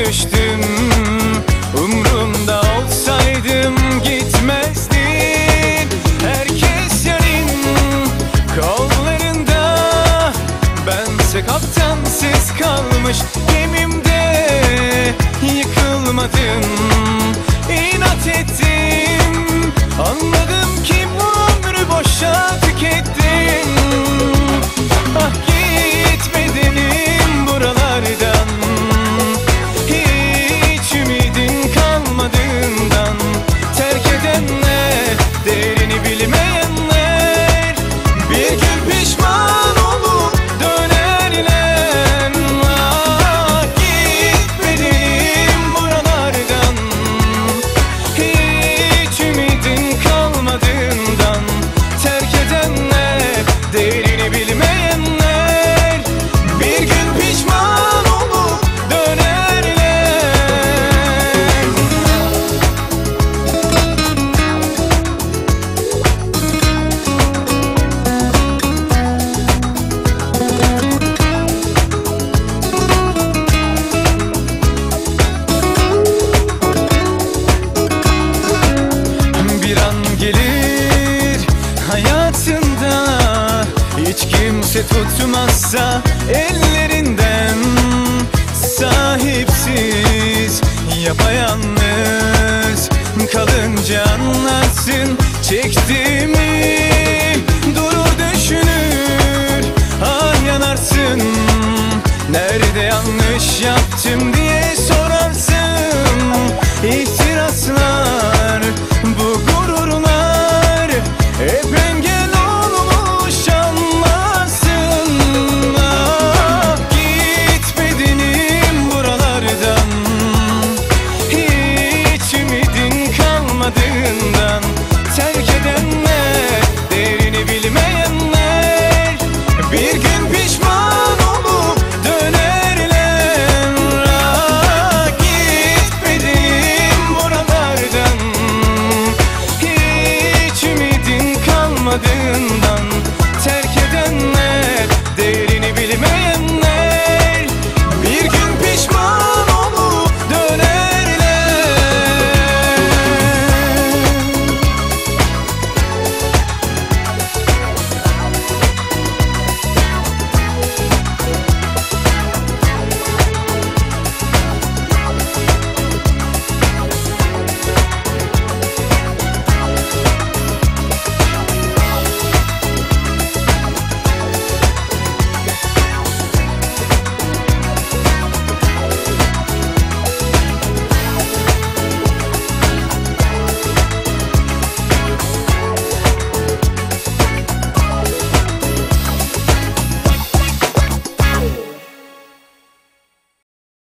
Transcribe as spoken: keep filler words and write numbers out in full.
düştüm. Umrumda olsaydım gitmezdin. Herkes yarın kollarında, bense kaptansız kalmış gemimde. Yıkılmadım, inat ettim. Anladım ki bu ömrü boşa tükettim. Ah gitme dedim buralardan, hiç ümidin kalmadığından. Terk edenler, değerini bilmeyenler, bir gün pişman olup dönerler. Ah gitme dedim buralardan, hiç ümidin kalmadığından. Terk edenler, değerini bilmeyenler, bir gün pişman olup dönerler. Bir an gelir hayatında, hiç kimse tutmazsa ellerinden. Sahipsiz, yapayalnız kalınca anlarsın çektiğimi. Durur düşünür, ah yanarsın. Nerede yalnız